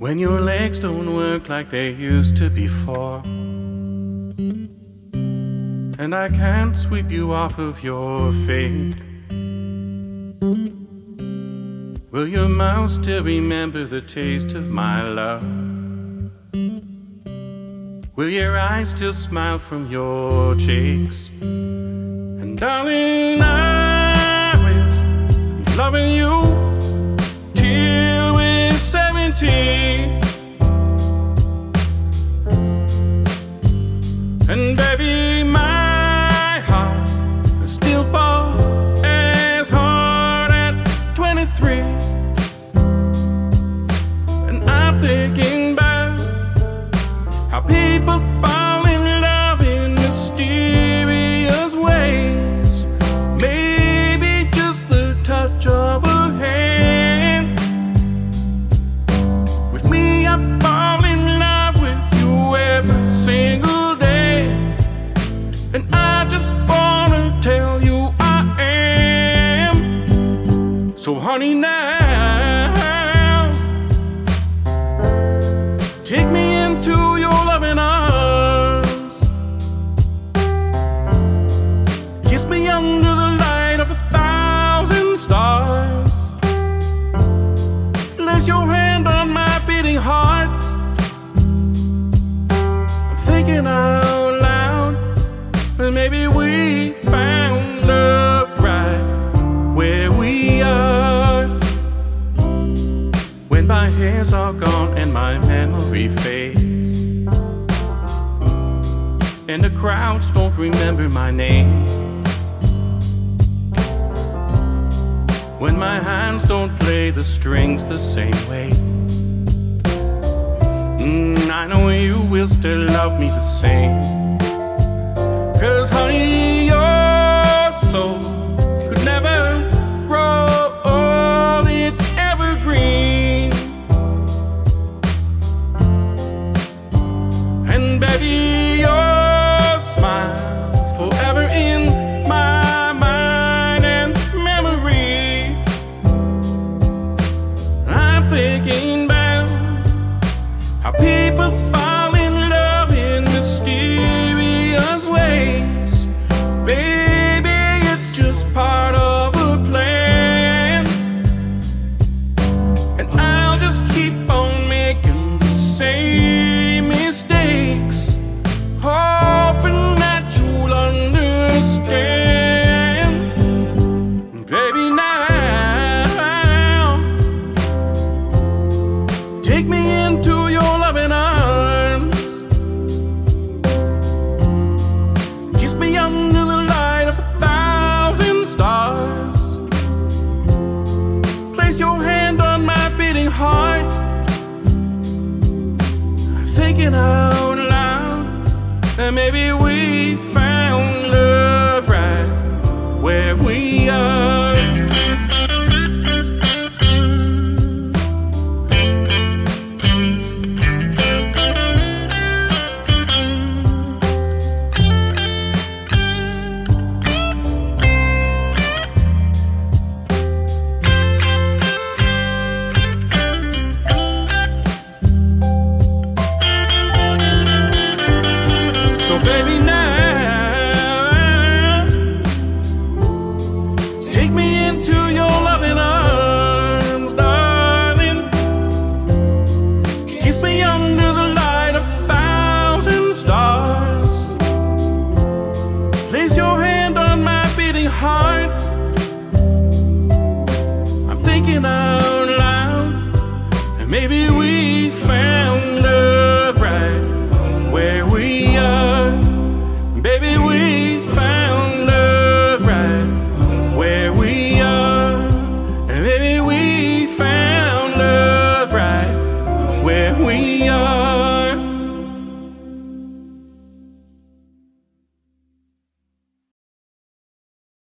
when your legs don't work like they used to before, and I can't sweep you off of your feet. Will your mouth still remember the taste of my love? Will your eyes still smile from your cheeks? And darling, I will be loving you till we're 17. And baby, my heart will still fall as hard at 23. And I'm thinking about how people fall in love in mysterious ways. Maybe just the touch of a hand. With me, I fall in love with you every single day, and I just wanna tell you I am. So honey, now take me into your loving arms. Kiss me under the light of 1,000 stars. Place your hand on my beating heart. I'm thinking out loud, and maybe we found love right where we are. When my hair's all gone and my memory fades, and the crowds don't remember my name, when my hands don't play the strings the same way, I know you will still love me the same. 'Cause honey, your soul could never grow old, it's evergreen. And baby, your smile's forever in my mind and memory. I'm thinking about how people fall in love in mysterious ways. Baby, it's just part of a plan, and I'll just keep on making the same mistakes, hoping that you'll understand. Baby, now take me into your loving arms. Kiss me under the light of 1,000 stars. Place your hand on my beating heart. Thinking out loud, and maybe we